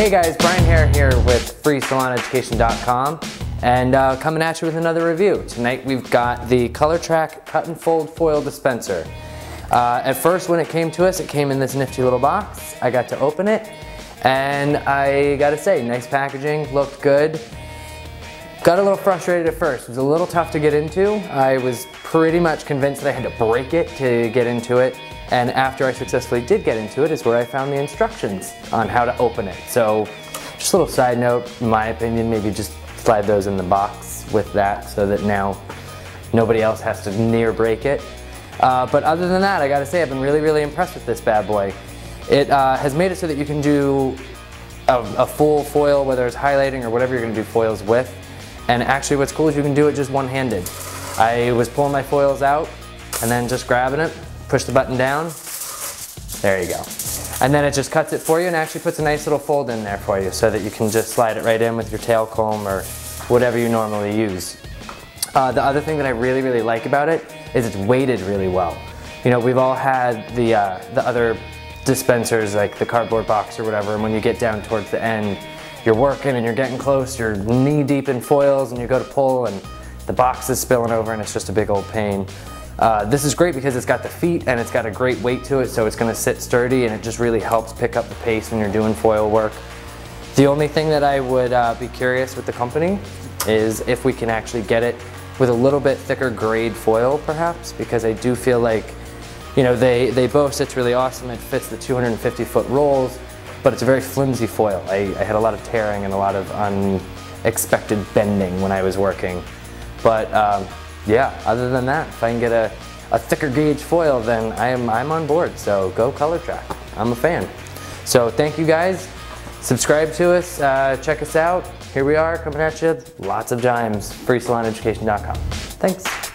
Hey guys, Brian Hare here with FreeSalonEducation.com and coming at you with another review. Tonight we've got the ColorTrak Cut and Fold Foil Dispenser. At first when it came to us, it came in this nifty little box. I got to open it and I gotta say, nice packaging, looked good. Got a little frustrated at first. It was a little tough to get into. I was pretty much convinced that I had to break it to get into it. And after I successfully did get into it is where I found the instructions on how to open it. So just a little side note, in my opinion, maybe just slide those in the box with that so that now nobody else has to near break it. But other than that, I gotta say I've been really impressed with this bad boy. It has made it so that you can do a full foil, whether it's highlighting or whatever you're gonna do foils with. And actually what's cool is you can do it just one-handed. I was pulling my foils out and then just grabbing it, push the button down, there you go. And then it just cuts it for you and actually puts a nice little fold in there for you so that you can just slide it right in with your tail comb or whatever you normally use. The other thing that I really like about it is it's weighted really well. You know, we've all had the other dispensers like the cardboard box or whatever, and when you get down towards the end, you're working and you're getting close, you're knee deep in foils and you go to pull and the box is spilling over and it's just a big old pain. This is great because it's got the feet and it's got a great weight to it, so it's going to sit sturdy and it just really helps pick up the pace when you're doing foil work. The only thing that I would be curious with the company is if we can actually get it with a little bit thicker grade foil perhaps, because I do feel like, you know, they boast it's really awesome, it fits the 250-foot rolls, but it's a very flimsy foil. I had a lot of tearing and a lot of unexpected bending when I was working. But yeah, other than that, if I can get a thicker gauge foil, then I'm on board. So go ColorTrak. I'm a fan. So thank you guys. Subscribe to us. Check us out. Here we are coming at you. Lots of dimes. FreeSalonEducation.com. Thanks.